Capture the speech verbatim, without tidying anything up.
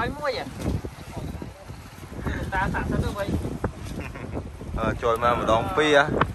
ai mua vậy ta sẵn sẵn được vậy ờ trôi mà một đòn pi á